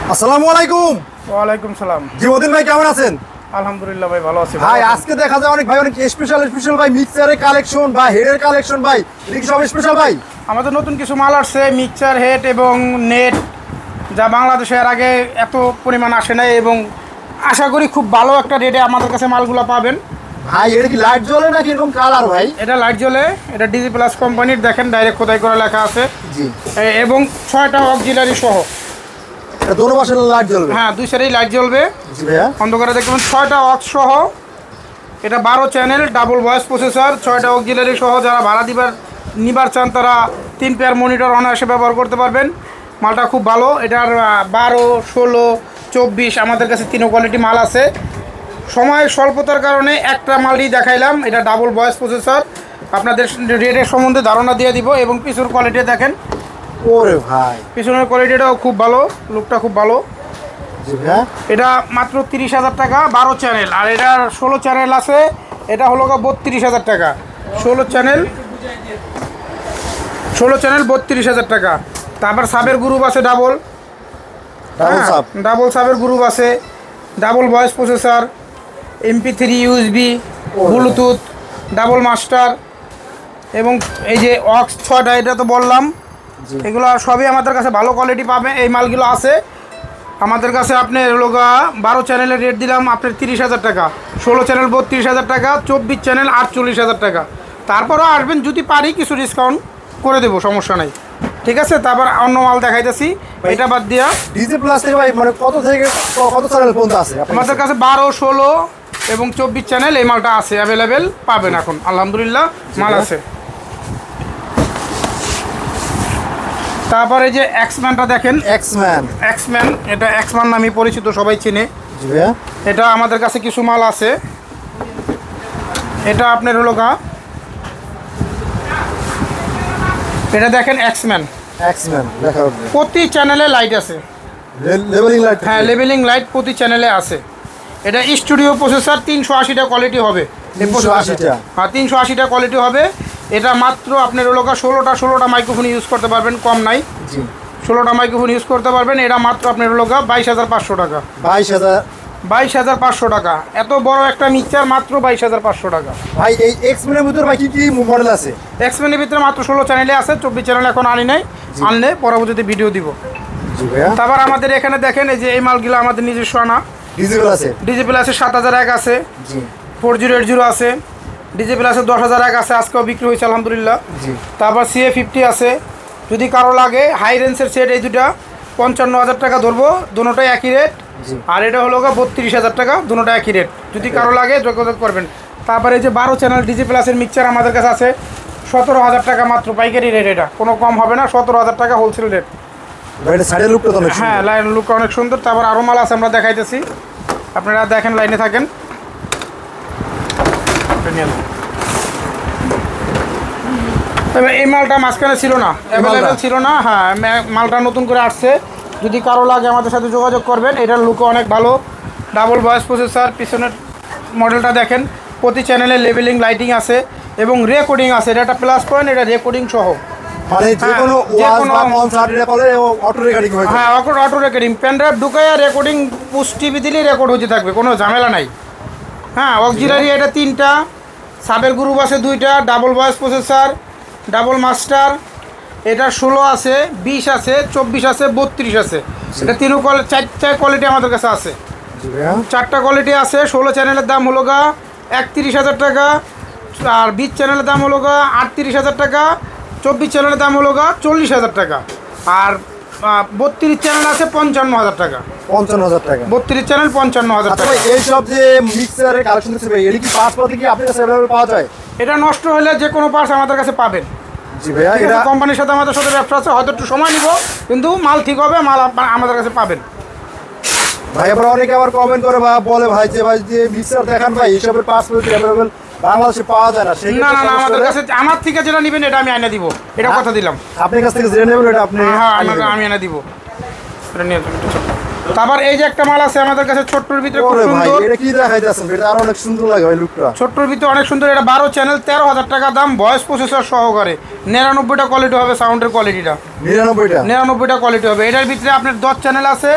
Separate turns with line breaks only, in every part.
আসসালামু আলাইকুম।
ওয়ালাইকুম সালাম।
জিমউদ্দিন ভাই কেমন আছেন?
আলহামদুলিল্লাহ ভাই ভালো আছি
ভাই। আজকে দেখা যায় অনেক ভাই অনেক স্পেশাল ভাই মিক্সারের কালেকশন বা হেডের কালেকশন ভাই, এটা কি সব স্পেশাল ভাই?
আমাদের নতুন কিছু মাল আসছে, মিক্সচার হেড এবং নেট, যা বাংলাদেশে এর আগে এত পরিমাণ আসে নাই এবং আশা করি খুব ভালো একটা রেটে আমাদের কাছে মালগুলো পাবেন।
ভাই এটা কি লাইট জ্বলে নাকি এরকম কালার ভাই?
এটা লাইট জ্বলে, এটা ডিজি প্লাস কোম্পানির, দেখেন ডাইরেক্ট খোদাই করা লেখা আছে
জি।
এবং 6টা অক্সিলারি সহ।
এটা দোনো পাশে লাইট জ্বলবে?
হ্যাঁ, দুই সাইডেই লাইট জ্বলবে।
জি ভাইয়া।
অন্ধকারে দেখবেন 6টা অক্স সহ। এটা 12 চ্যানেল ডাবল ভয়েস প্রসেসর, 6টা অক্সিলারি সহ। যারা ভাড়া নিবার চান তারা 3 পেয়ার মনিটর অনায়াসে ব্যবহার করতে পারবেন। মালটা খুব ভালো। এটার 12, 16, 24 আমাদের কাছে 3 কোয়ালিটি মাল আছে। সময় স্বল্পতার কারণে একটা মালই দেখাইলাম। এটা ডাবল ভয়েস প্রসেসর। আপনাদের রেটের সম্বন্ধে ধারণা দিয়ে দিব এবং পিছনের কোয়ালিটি দেখেন।
ওরে ভাই,
পিছনের কোয়ালিটিটাও খুব ভালো, লুকটা খুব ভালো।
জি ভাইয়া।
এটা মাত্র 30,000 টাকা, 12 চ্যানেল। আর এটার 16 চ্যানেল আছে, এটা হলো 32,000 টাকা। 16 চ্যানেল 32,000 টাকা। তারপর সাবের গ্রুপ আছে ডাবল সাবের গ্রুপ আছে, double voice processor, MP3 USB, bluetooth, double master এবং এই যে অক্স 6টা, এটা তো বললাম। এগুলো সবই আমাদের কাছে ভালো কোয়ালিটি পাবে। এই মালগুলো আছে আমাদের কাছে। আপনি 12 চ্যানেলের রেট দিলাম আপনার 30,000 টাকা, 16 চ্যানেল 32,000 টাকা, 24 চ্যানেল 48,000 টাকা। তারপরও আসবেন, যদি পারি কিছু ডিসকাউন্ট করে দেবো, সমস্যা নাই। ঠিক আছে, তারপর অন্য মাল দেখাইতেছি। এটা বাদ দিয়া
ডিজি প্লাস থেকে ভাই মানে কত থেকে কত চ্যানেল পর্যন্ত আছে
আমাদের কাছে? 12, 16 এবং 24 চ্যানেল এই মালটা আছে, অ্যাভেলেবেল পাবেন এখন আলহামদুলিল্লাহ, মাল আছে। তারপরে যে এক্সম্যানটা দেখেন, এক্সম্যান এটা এক্সম্যান নামে পরিচিত, সবাই চিনে। এটা আমাদের কাছে কিছু মাল আছে। এটা আপনার হলো এটা দেখেন এক্সম্যান প্রতি চ্যানেলে লাইট আছে,
লেভেলিং লাইট।
হ্যাঁ, লেভেলিং লাইট প্রতি চ্যানেলে আছে। এটা স্টুডিও প্রসেসর, 380টা কোয়ালিটি হবে। হ্যাঁ, 380টা কোয়ালিটি হবে। এটা মাত্র আপনার হলো 16টা মাইক্রোফোন ইউজ করতে পারবেন, কম নাই। 16টা মাইক্রোফোন ইউজ করতে পারবেন। এটা মাত্র আপনার হলো 22,500 টাকা। 22,500 টাকা। এত বড় একটা মিক্সচার মাত্র 22,500 টাকা।
ভাই এই এক্সম্যানের ভিতরে ভাই কি কি মডেল আছে?
এক্সম্যানের ভিতরে মাত্র 16 চ্যানেলে আছে, 24 চ্যানেল এখন আনি নাই, আনলে পরবর্তীতে ভিডিও দিব। তারপর আমাদের এখানে দেখেন, এই যে এই মালগুলো আমাদের নিজস্ব আনা। ডিজি প্লাসে 7,001 আছে, 4080 আছে, ডিজি প্লাসে 10,001 আছে, আজকেও বিক্রি হয়েছে আলহামদুলিল্লাহ। তারপর CA50 আছে। যদি কারো লাগে হাই রেঞ্জের সেট, এই দুটা 55,000 টাকা ধরবো, দুটোটাই একই রেট। আর এটা হলো 32,000 টাকা, দুটোটা একই রেট। যদি কারো লাগে যোগাযোগ করবেন। তারপরে এই যে 12 চ্যানেল ডিজি প্লাসের মিক্সচার আমাদের কাছে আছে 17,000 টাকা মাত্র, পাইকারি রেট। এটা কোনো কম হবে না, 17,000 টাকা হোলসেল রেট। হ্যাঁ, লাইন লুকটা অনেক সুন্দর। তারপর আরও মাল আছে, আমরা দেখাইতেছি, আপনারা দেখেন, লাইনে থাকেন। তবে এই মালটা মাঝখানে ছিল না, অ্যাভেলেবেল ছিল না। হ্যাঁ, মালটা নতুন করে আসছে। যদি কারো লাগে আমাদের সাথে যোগাযোগ করবেন। এটার লুকও অনেক ভালো, ডাবল ভয়েস প্রসেসর। পিছনের মডেলটা দেখেন, প্রতি চ্যানেলে লেভেলিং লাইটিং আছে এবং রেকর্ডিং আছে। এটা একটা প্লাস পয়েন্ট, এটা রেকর্ডিং সহ। হ্যাঁ, অটো রেকর্ডিং, পেনড্রাইভ ঢুকাইয়া রেকর্ডিং, পুশ টিভি দিলেই রেকর্ড হতে থাকবে, কোনো ঝামেলা নাই। হ্যাঁ, অক্সিলারি এটা 3টা, সাবের গ্রুপ আছে 2টা, double voice processor, double master. এটা 16 আছে, 20 আছে, 24 আছে, 32 আছে। এটা 4টা কোয়ালিটি আমাদের কাছে আছে, 4টা কোয়ালিটি আছে। 16 চ্যানেলের দাম হলো 31,000 টাকা, আর 20 চ্যানেলের দাম হলো 38,000 টাকা, 24 চ্যানেলের দাম হলো 40,000 টাকা, আর 32 চ্যানেল আছে 55,000 টাকা। 32 চ্যানেল 55,000 টাকা।
এইসব যে মিক্সারের কালেকশন আছে ভাই, এটা কি পার্টস কি আপনাদের কাছে अवेलेबल পাওয়া যায়?
এটা নষ্ট হলে যে কোনো পার্টস আমাদের কাছে পাবেন।
জি ভাইয়া,
এটা কোম্পানির সাথে আমাদের সাথে ব্যবসা আছে, হয়তো একটু সময় নিব, কিন্তু মাল ঠিক হবে, মাল আমাদের কাছে পাবেন।
ভাই আবার অনেকে আবার কমেন্ট করে বা বলে ভাই যে মিক্সার দেখান ভাই, এইসবের পার্টস अवेलेबल বাংলাদেশে পাওয়া যায় না।
না, আমাদের কাছে, আমার থেকে যেটা নেবেন এটা আমি এনে দিব, এটা কথা দিলাম।
আপনার কাছ থেকে যেটা নেবেন এটা আপনি?
হ্যাঁ, আমি এনে দিব, এটা নিয়ে। তারপর এই যে একটা মাল আছে আমাদের কাছে, ছোট্টর ভিতরে খুব সুন্দর।
এটা কি দেখাইতেছেন? এটা আরো অনেক সুন্দর লাগে ভাই, লুকটা
ছোট্টর ভিতরে অনেক সুন্দর। এটা 12 চ্যানেল, 13,000 টাকা দাম, ভয়েস প্রসেসর সহকারে। 99টা কোয়ালিটি হবে, সাউন্ডের কোয়ালিটিটা 99টা কোয়ালিটি হবে। এটার ভিতরে আপনার 10 চ্যানেল আছে,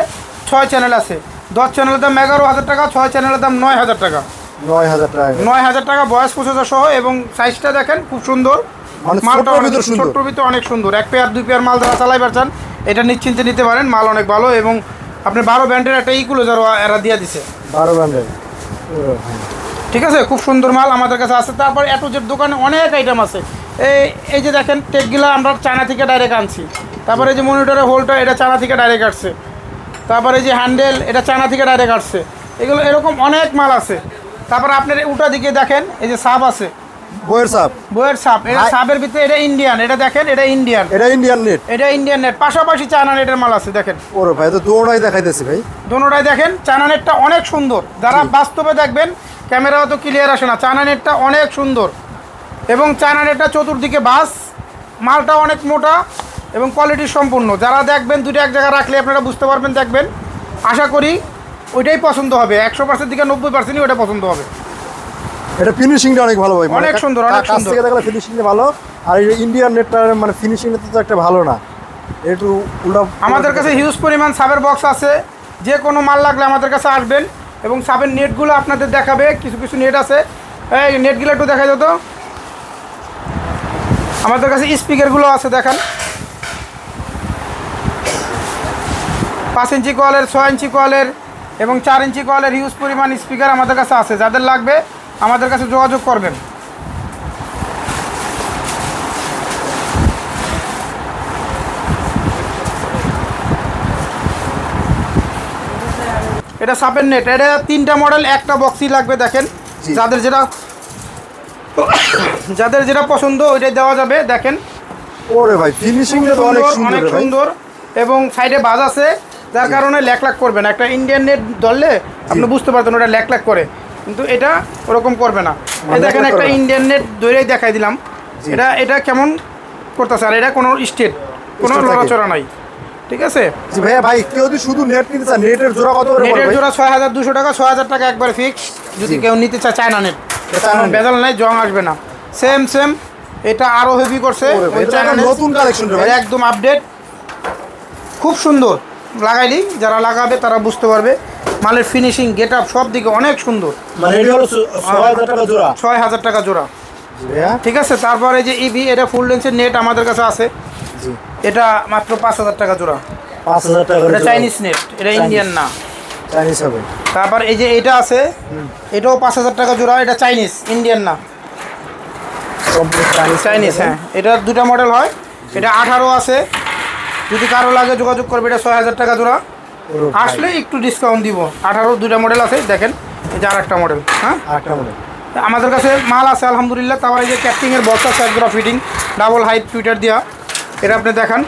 6 চ্যানেল আছে। 10 চ্যানেলের দাম 11,000 টাকা, 6 চ্যানেলের দাম 9,000 টাকা।
9,000 টাকা,
9,000 টাকা ভয়েস প্রসেসর সহ, এবং সাইজটা দেখেন খুব সুন্দর, মালটা ছোট্টর ভিতরে অনেক সুন্দর। 1 পেয়ার 2 পেয়ার মাল যারা চালাইবার চান এটা নিশ্চিন্তে নিতে পারেন, মাল অনেক ভালো। এবং আপনি 12 ব্র্যান্ডের একটা ইকুলাইজার এরা দিয়ে দিছে,
12 ব্র্যান্ডের,
ঠিক আছে, খুব সুন্দর মাল আমাদের কাছে আছে। তারপর এ টু জেড দোকানে অনেক আইটেম আছে। এই যে দেখেন টেকগুলো আমরা চায়না থেকে ডাইরেক্ট আনছি। তারপরে এই যে মনিটরের হোল্ডার এটা চায়না থেকে ডাইরেক্ট আসছে। তারপরে এই যে হ্যান্ডেল এটা চায়না থেকে ডাইরেক্ট আসছে। এগুলো এরকম অনেক মাল আছে। তারপর আপনার উল্টা দিকে দেখেন এই যে সাব আছে, বইয়ের সাব। এটা সাবের ভিতরে এটা ইন্ডিয়ান, এটা দেখেন এটা ইন্ডিয়ান,
এটা ইন্ডিয়ান নেট,
এটা ইন্ডিয়ান নেট, পাশাপাশি চায়না নেটের মাল আছে দেখেন।
ওরে ভাই তো দুটোটাই দেখাইতেছি ভাই,
দুটোটাই দেখেন। চায়না নেটটা অনেক সুন্দর, যারা বাস্তবে দেখবেন ক্যামেরাও তো ক্লিয়ার আসে না, চায়না নেটটা অনেক সুন্দর। এবং চায়না নেটটা চতুর্দিকে বাস, মালটা অনেক মোটা এবং কোয়ালিটি সম্পূর্ণ। যারা দেখবেন দুটো এক জায়গায় রাখলে আপনারা বুঝতে পারবেন, দেখবেন, আশা করি ওইটাই পছন্দ হবে। 100% থেকে 90%ই ওইটা পছন্দ হবে।
এটা ফিনিশিংটা অনেক ভালো ভাই,
অনেক সুন্দর, অনেক
কাছ
সুন্দর।
থেকে দেখলে ফিনিশিংটা ভালো। আর এই ইন্ডিয়ান নেটটার মানে ফিনিশিংটা তো একটা ভালো না, একটু উল্টা।
আমাদের কাছে হিউজ পরিমাণ সাবের বক্স আছে, যে কোনো মাল লাগলে আমাদের কাছে আসবেন। এবং সাবের নেটগুলো আপনাদের দেখাবে, কিছু কিছু নেট আছে, এই নেটগুলো একটু দেখা যেত। আমাদের কাছে স্পিকারগুলো আছে দেখেন, 5 ইঞ্চি কয়েলের, 6 ইঞ্চি কয়েলের এবং 4 ইঞ্চি কয়েলের হিউজ পরিমাণ স্পিকার আমাদের কাছে আছে। যাদের লাগবে আমাদের কাছে যোগাযোগ করবেন। এটা সাপের নেট, এটা 3টা মডেল, একটা বক্সই লাগবে দেখেন। যাদের যেটা পছন্দ ওইটাই দেওয়া যাবে দেখেন।
ওরে ভাই ফিনিশিংটা তো অনেক সুন্দর,
অনেক সুন্দর। এবং সাইডে বাজ আছে, যার কারণে ল্যাক করবে না। একটা ইন্ডিয়ান নেট ধরলে আপনি বুঝতে পারতেন ওটা ল্যাক করে, কিন্তু এটা ওরকম করবে না। এই দেখেন একটা ইন্ডিয়ান নেট ধরেই দেখাই দিলাম, এটা কেমন করতেছে। আর এটা কোনো স্টেট, কোনো লড়াচড়া নাই, ঠিক আছে।
জি ভাইয়া, ভাই কেউ যদি শুধু নেট কিনতে চায়, নেটের জোড়া কত করে পড়বে?
নেটের জোড়া 6,200 টাকা, 6,000 টাকা একবারে ফিক্স। যদি কেউ নিতে চায় চায়না নেট, বেজাল নাই, জং আসবে না। সেম এটা আরো হেভি করছে,
নতুন কালেকশন
একদম আপডেট, খুব সুন্দর। লাগাইলি যারা লাগাবে তারা বুঝতে পারবে, মালের ফিনিশিং, গেট আপ সব দিকে অনেক সুন্দর।
মানে এটা হলো 6,000 টাকা জোড়া,
6,000 টাকা জোড়া, ঠিক আছে। তারপরে যে ইভি, এটা ফুল লেন্সের নেট আমাদের কাছে আছে, এটা মাত্র 5,000 টাকা জোড়া।
5,000 টাকা,
এটা চাইনিজ নেট, এটা ইন্ডিয়ান না,
চাইনিজ হবে।
তারপর এই যে এটা আছে, এটাও 5,000 টাকা জোড়া, এটা চাইনিজ, ইন্ডিয়ান না, চাইনিজ। হ্যাঁ, এটা 2টা মডেল হয়, এটা 18 আছে। যদি কারো লাগে যোগাযোগ করবে, এটা 6,000 টাকা জোড়া। আসলে একটু ডিসকাউন্ট দিব। 18 2টা মডেল আছে দেখেন, এই যে আরেকটা মডেল। হ্যাঁ,
আরেকটা মডেল
আমাদের কাছে মাল আছে আলহামদুলিল্লাহ। তারপরে এই যে ক্যাপটিংয়ের বক্স আছে, এক জোড়া ফিটিং, ডাবল হাইট টুইটার দেওয়া, এটা আপনি দেখান।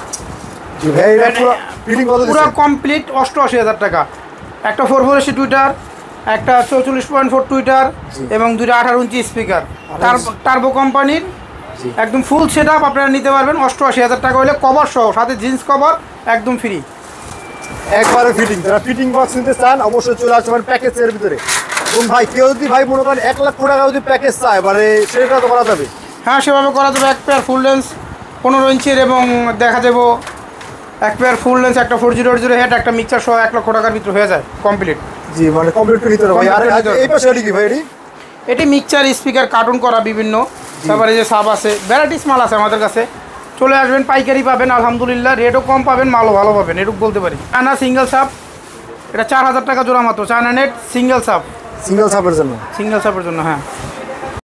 পুরো কমপ্লিট 88,000 টাকা। একটা 480 টুইটার, একটা 44.4 টুইটার এবং 2টা 18 ইঞ্চি স্পিকার, টার্বো কোম্পানির, একদম ফুল সেট আপ আপনারা নিতে পারবেন 88,000 টাকা হলে, কভার সহ, সাথে জিন্স কভার একদম ফ্রি,
একবারে ফিটিং। যারা ফিটিং বক্স নিতে চান অবশ্যই চলে আসবেন প্যাকেজের ভিতরে। এবং ভাই কেউ যদি ভাই মনে করেন 1 লাখ টাকা যদি প্যাকেজ চায়, মানে সেটা তো করা যাবে।
হ্যাঁ, সেভাবে করা যাবে। এক পেয়ার ফুল লেন্স 15 ইঞ্চির এবং দেখা যাবো এক পেয়ার ফুল লেন্স, একটা 4080 হেড, একটা মিক্সার সহ 1 লক্ষ টাকার ভিতরে হয়ে যায় কমপ্লিট।
জি, মানে কমপ্লিট করে নিতে হবে ভাই। আর এই পাশে কি ভাই,
এটি মিক্সার, স্পিকার, কার্টুন করা বিভিন্ন, তারপরে যে সাব আছে, ভ্যারাইটিস মাল আছে আমাদের কাছে। চলে আসবেন, পাইকারি পাবেন আলহামদুলিল্লাহ, রেটও কম পাবেন, মালও ভালো পাবেন, এটুকু বলতে পারি। চায়না সিঙ্গেল সাপ, এটা 4,000 টাকা জোড়া মাত্র, চায়না নেট সিঙ্গেল সাপ,
সিঙ্গেল সাপের জন্য,
সিঙ্গেল সাপের জন্য। হ্যাঁ,